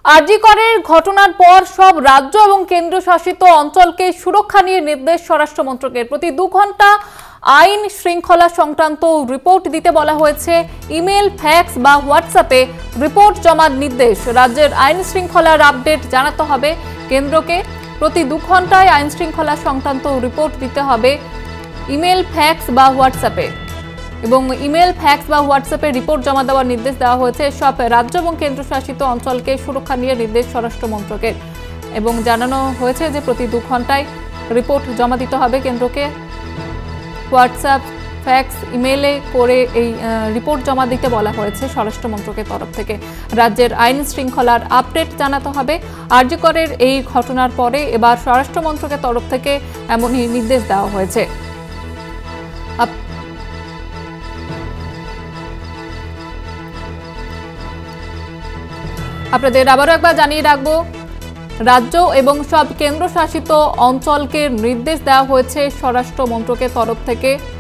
আরজিকরের ঘটনার পর সব রাজ্য এবং কেন্দ্রশাসিত অঞ্চলকে সুরক্ষা নিয়ে নির্দেশ স্বরাষ্ট্র মন্ত্রকের। প্রতি 2 ঘন্টা আইন শৃঙ্খলা সংক্রান্ত রিপোর্ট দিতে বলা হয়েছে। ইমেল, ফ্যাক্স বা হোয়াটসঅ্যাপে রিপোর্ট জমার নির্দেশ। রাজ্যের আইন শৃঙ্খলার আপডেট জানাতে হবে কেন্দ্রকে। প্রতি 2 ঘন্টায় আইন শৃঙ্খলা সংক্রান্ত রিপোর্ট দিতে হবে ইমেল, ফ্যাক্স বা হোয়াটসঅ্যাপে। এবং ইমেল, ফ্যাক্স বা হোয়াটসঅ্যাপে রিপোর্ট জমা দেওয়ার নির্দেশ দেওয়া হয়েছে সব রাজ্য এবং কেন্দ্রশাসিত অঞ্চলকে সুরক্ষা নিয়ে নির্দেশ স্বরাষ্ট্র মন্ত্রকের। এবং জানানো হয়েছে যে প্রতি 2 ঘন্টায় রিপোর্ট জমা দিতে হবে কেন্দ্রকে। হোয়াটসঅ্যাপ, ফ্যাক্স, ইমেলে করে এই রিপোর্ট জমা দিতে বলা হয়েছে স্বরাষ্ট্র মন্ত্রকের তরফ থেকে। রাজ্যের আইন শৃঙ্খলার আপডেট জানাতে হবে। আরজিকরের এই ঘটনার পরে এবার স্বরাষ্ট্র মন্ত্রকের তরফ থেকে এমনই নির্দেশ দেওয়া হয়েছে। আপনাদের আবারও একবার জানিয়ে রাখবো, রাজ্য এবং সব কেন্দ্রশাসিত অঞ্চলকে নির্দেশ দেওয়া হয়েছে স্বরাষ্ট্র মন্ত্রকের তরফ থেকে।